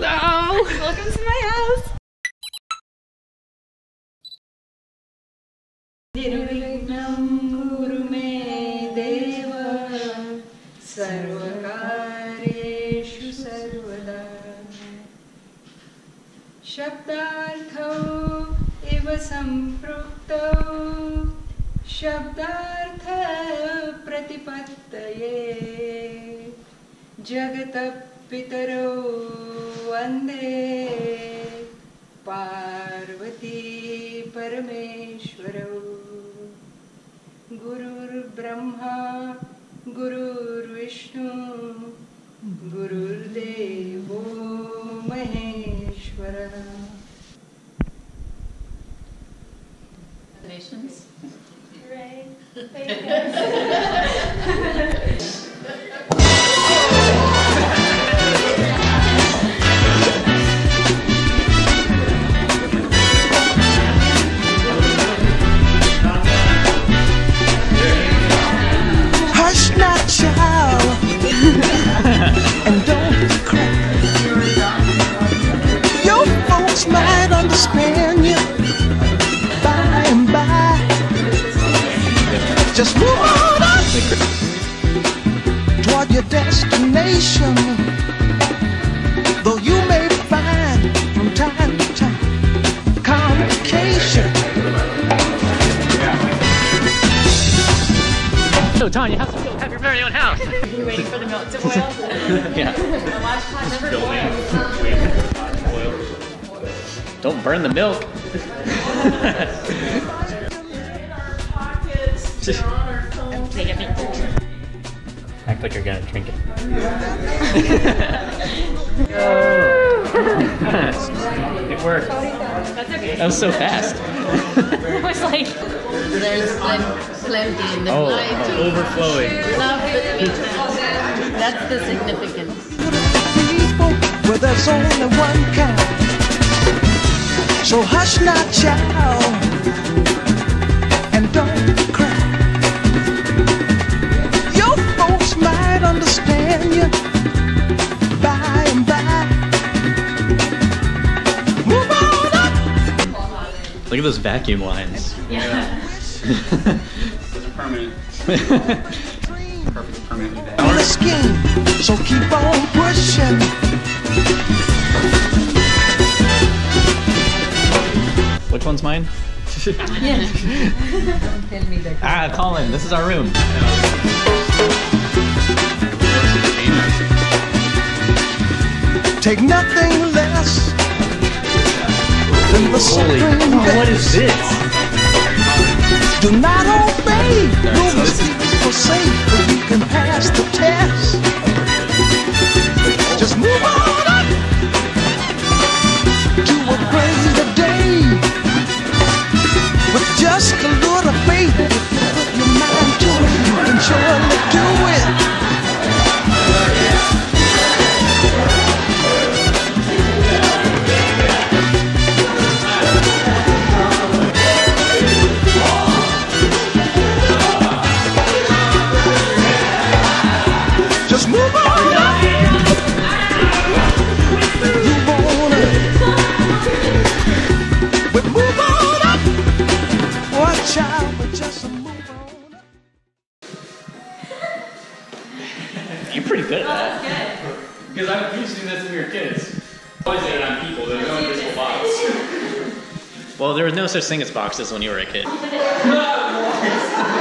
No! Welcome to my house! Nirvignam kuru me deva sarvakaryeshu sarvada Shabdartho eva samprukto Shabdartha pratipattaye Jagata Pitaro Vande Parvati Parameshwaro Gurur Brahma Gurur Vishnu Gurur Devo Maheshwara. Nations. Right. Hush not, child, and don't cry. Your folks might understand you by and by. Just move on up toward your destination. Though you may find from time to time complications. So, Ton, you have to have your very own house. Are you waiting for the milk to boil? Yeah. Watch pot number 4. Don't burn the milk. Take a picture. Act like you're gonna drink it. It worked. That's okay. That was so fast. It was like there's plenty in the flight. Overflowing. Love between them. That's the significance. People where there's only one kind. So hush not, child, and don't cry. Your folks might understand you by and by. Move on up. Look at those vacuum lines. Yeah. Those are permanent. Perfect permanent. On the scheme, so keep on pushing. Which one's mine? Ah, Colin, this is our room. Take nothing less than the Holy, supreme what best. is this? Do not obey, no mistake for safe, but you can pass the test. Just move on up to a greater day. With just a little faith, if you put your mind to it, you can surely do it. Just move on up. You wanna, but move on up. Watch out, but just move on up. You're pretty good at that. Because I'm used to doing this when we were kids. Always did it on people. There's no invisible box. Well, there was no such thing as boxes when you were a kid.